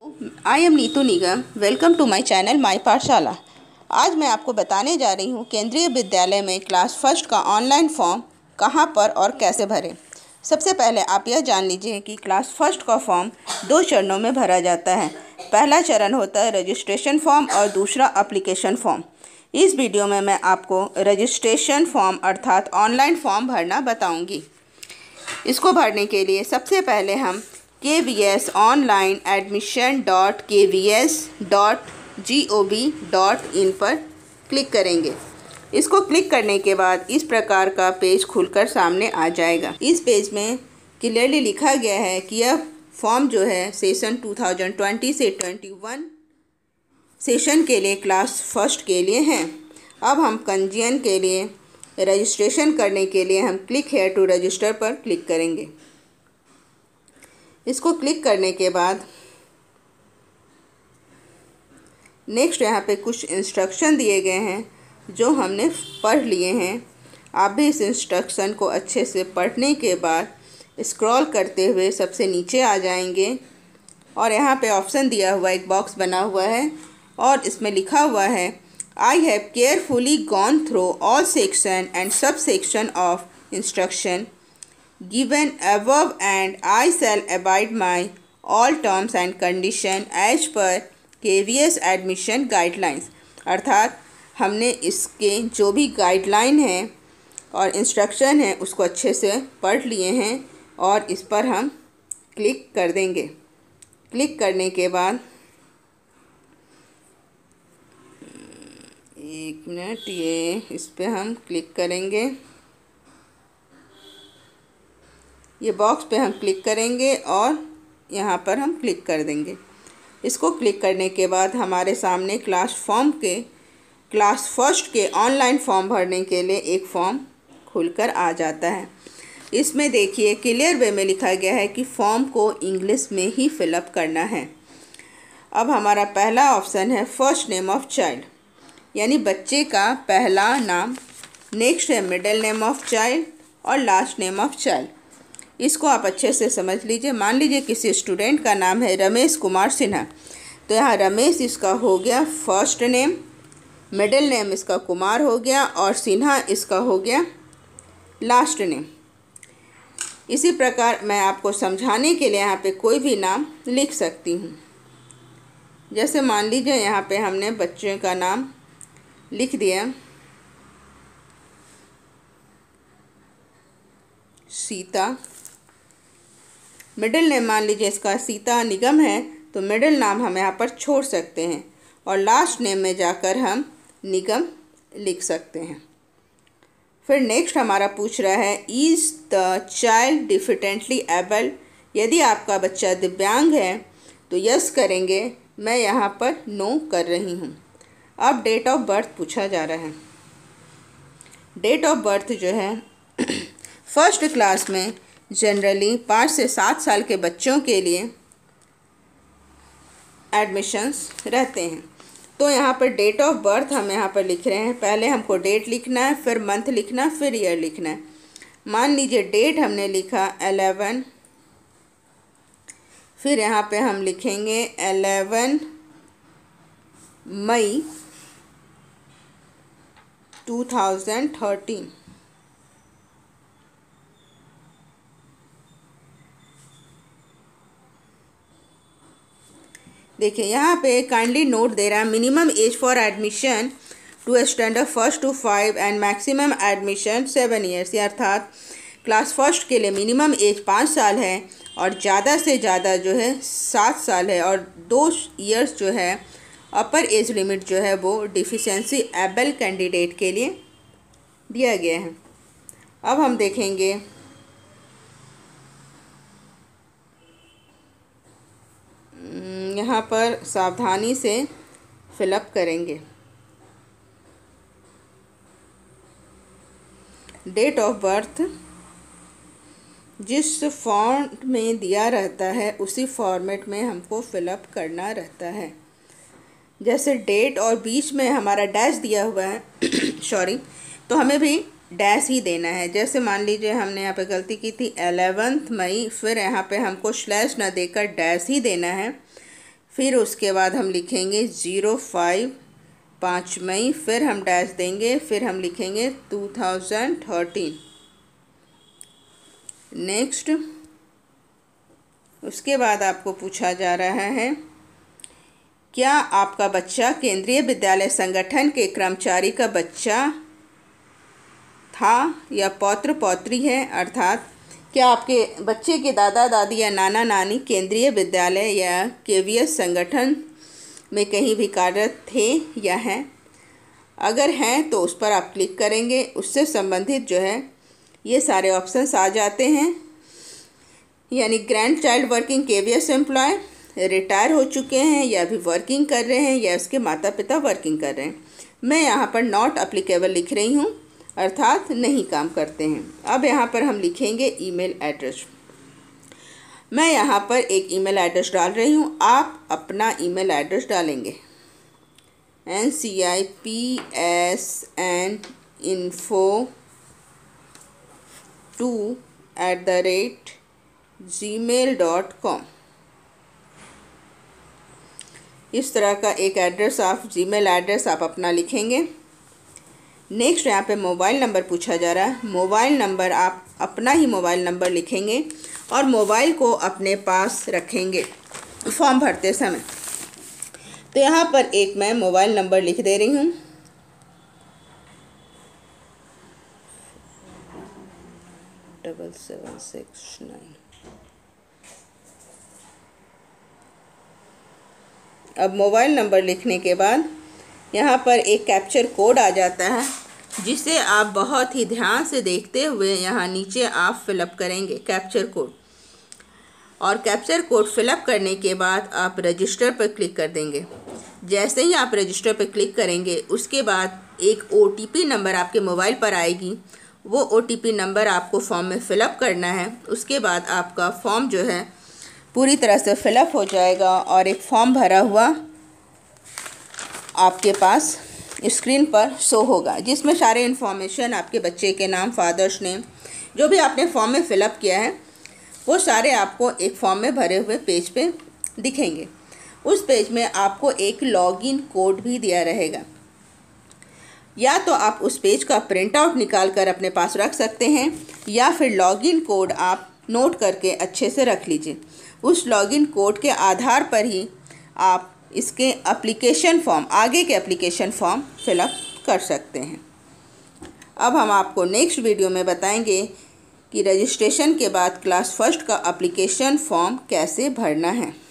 I am Neetu Nigam. Welcome to my channel my Pathshala. आज मैं आपको बताने जा रही हूँ केंद्रीय विद्यालय में क्लास फर्स्ट का ऑनलाइन फॉर्म कहाँ पर और कैसे भरें। सबसे पहले आप यह जान लीजिए कि क्लास फर्स्ट का फॉर्म 2 चरणों में भरा जाता है। पहला चरण होता है रजिस्ट्रेशन फॉर्म और दूसरा एप्लीकेशन फॉर्म। इस वीडियो में मैं आपको रजिस्ट्रेशन फॉर्म अर्थात ऑनलाइन फॉर्म भरना बताऊँगी। इसको भरने के लिए सबसे पहले हम kvsonline.kvs.gov.in पर क्लिक करेंगे। इसको क्लिक करने के बाद इस प्रकार का पेज खुलकर सामने आ जाएगा। इस पेज में क्लियरली लिखा गया है कि यह फॉर्म जो है सेशन 2020 से 21 सेशन के लिए क्लास फर्स्ट के लिए हैं। अब हम पंजीयन के लिए रजिस्ट्रेशन करने के लिए हम क्लिक हेयर टू रजिस्टर पर क्लिक करेंगे। इसको क्लिक करने के बाद नेक्स्ट यहाँ पे कुछ इंस्ट्रक्शन दिए गए हैं जो हमने पढ़ लिए हैं। आप भी इस इंस्ट्रक्शन को अच्छे से पढ़ने के बाद स्क्रॉल करते हुए सबसे नीचे आ जाएंगे और यहाँ पे ऑप्शन दिया हुआ एक बॉक्स बना हुआ है और इसमें लिखा हुआ है I have carefully gone through all section and subsection of instruction given above and I shall abide by all terms and condition as per KVS admission guidelines। अर्थात हमने इसके जो भी गाइडलाइन हैं और इंस्ट्रक्शन हैं उसको अच्छे से पढ़ लिए हैं और इस पर हम क्लिक कर देंगे। क्लिक करने के बाद एक मिनट, ये इस पे हम क्लिक करेंगे। ये बॉक्स पे हम क्लिक करेंगे और यहाँ पर हम क्लिक कर देंगे। इसको क्लिक करने के बाद हमारे सामने क्लास फर्स्ट के ऑनलाइन फॉर्म भरने के लिए एक फॉर्म खुलकर आ जाता है। इसमें देखिए क्लियर वे में लिखा गया है कि फॉर्म को इंग्लिश में ही फिलअप करना है। अब हमारा पहला ऑप्शन है फर्स्ट नेम ऑफ चाइल्ड, यानी बच्चे का पहला नाम। नेक्स्ट है मिडिल नेम ऑफ चाइल्ड और लास्ट नेम ऑफ चाइल्ड। इसको आप अच्छे से समझ लीजिए। मान लीजिए किसी स्टूडेंट का नाम है रमेश कुमार सिन्हा, तो यहाँ रमेश इसका हो गया फर्स्ट नेम, मिडिल नेम इसका कुमार हो गया और सिन्हा इसका हो गया लास्ट नेम। इसी प्रकार मैं आपको समझाने के लिए यहाँ पे कोई भी नाम लिख सकती हूँ। जैसे मान लीजिए यहाँ पे हमने बच्चे का नाम लिख दिया सीता। मिडिल नेम मान लीजिए इसका सीता निगम है, तो मिडिल नाम हम यहाँ पर छोड़ सकते हैं और लास्ट नेम में जाकर हम निगम लिख सकते हैं। फिर नेक्स्ट हमारा पूछ रहा है is the child differently able. यदि आपका बच्चा दिव्यांग है तो यस करेंगे, मैं यहाँ पर नो कर रही हूँ। अब डेट ऑफ बर्थ पूछा जा रहा है। डेट ऑफ बर्थ जो है फर्स्ट क्लास में जनरली 5 से 7 साल के बच्चों के लिए एडमिशन्स रहते हैं। तो यहाँ पर डेट ऑफ बर्थ हम यहाँ पर लिख रहे हैं। पहले हमको डेट लिखना है, फिर मंथ लिखना है, फिर ईयर लिखना है। मान लीजिए डेट हमने लिखा 11, फिर यहाँ पे हम लिखेंगे 11 मई 2013। देखिए यहाँ पे काइंडली नोट दे रहा है minimum age for admission to standard first to 5 and maximum admission 7 years. अर्थात क्लास फर्स्ट के लिए मिनिमम एज 5 साल है और ज़्यादा से ज़्यादा जो है 7 साल है और 2 ईयर्स जो है अपर एज लिमिट जो है वो डिफिशेंसी एबल कैंडिडेट के लिए दिया गया है। अब हम देखेंगे यहाँ पर सावधानी से फिलअप करेंगे। डेट ऑफ बर्थ जिस फॉन्ट में दिया रहता है उसी फॉर्मेट में हमको फिलअप करना रहता है। जैसे डेट और बीच में हमारा डैश दिया हुआ है सॉरी, तो हमें भी डैश ही देना है। जैसे मान लीजिए हमने यहाँ पे गलती की थी 11 मई, फिर यहाँ पे हमको स्लैश ना देकर डैश ही देना है। फिर उसके बाद हम लिखेंगे 05 5 मई, फिर हम डैश देंगे, फिर हम लिखेंगे 2013। नेक्स्ट, उसके बाद आपको पूछा जा रहा है, क्या आपका बच्चा केंद्रीय विद्यालय संगठन के कर्मचारी का बच्चा था या पौत्र पौत्री है, अर्थात क्या आपके बच्चे के दादा दादी या नाना नानी केंद्रीय विद्यालय या केवीएस संगठन में कहीं भी कार्यरत थे या हैं। अगर हैं तो उस पर आप क्लिक करेंगे, उससे संबंधित जो है ये सारे ऑप्शंस आ जाते हैं, यानी grand child working KVS employ, retire हो चुके हैं या अभी वर्किंग कर रहे हैं, या उसके माता पिता वर्किंग कर रहे हैं। मैं यहाँ पर नॉट अप्लीकेबल लिख रही हूँ, अर्थात नहीं काम करते हैं। अब यहाँ पर हम लिखेंगे ईमेल एड्रेस। मैं यहाँ पर एक ईमेल एड्रेस डाल रही हूँ, आप अपना ईमेल एड्रेस डालेंगे ncipsn2@gmail.com। इस तरह का एक एड्रेस आप जीमेल एड्रेस आप अपना लिखेंगे। नेक्स्ट, यहाँ पे मोबाइल नंबर पूछा जा रहा है। मोबाइल नंबर आप अपना ही मोबाइल नंबर लिखेंगे और मोबाइल को अपने पास रखेंगे फॉर्म भरते समय। तो यहाँ पर एक मैं मोबाइल नंबर लिख दे रही हूँ, 7769। अब मोबाइल नंबर लिखने के बाद यहाँ पर एक कैप्चर कोड आ जाता है, जिसे आप बहुत ही ध्यान से देखते हुए यहाँ नीचे आप फिलअप करेंगे कैप्चर कोड। और कैप्चर कोड फिलअप करने के बाद आप रजिस्टर पर क्लिक कर देंगे। जैसे ही आप रजिस्टर पर क्लिक करेंगे, उसके बाद एक OTP नंबर आपके मोबाइल पर आएगी। वो OTP नंबर आपको फॉर्म में फ़िलअप करना है। उसके बाद आपका फॉर्म जो है पूरी तरह से फिलअप हो जाएगा और एक फॉर्म भरा हुआ आपके पास स्क्रीन पर शो होगा, जिसमें सारे इन्फॉर्मेशन आपके बच्चे के नाम, फादर्स नेम, जो भी आपने फॉर्म में फिलअप किया है वो सारे आपको एक फॉर्म में भरे हुए पेज पे दिखेंगे। उस पेज में आपको एक लॉगिन कोड भी दिया रहेगा। या तो आप उस पेज का प्रिंट आउट निकाल कर अपने पास रख सकते हैं, या फिर लॉगिन कोड आप नोट करके अच्छे से रख लीजिए। उस लॉगिन कोड के आधार पर ही आप इसके एप्लीकेशन फॉर्म, आगे के एप्लीकेशन फॉर्म फिलअप कर सकते हैं। अब हम आपको नेक्स्ट वीडियो में बताएंगे कि रजिस्ट्रेशन के बाद क्लास फर्स्ट का एप्लीकेशन फॉर्म कैसे भरना है।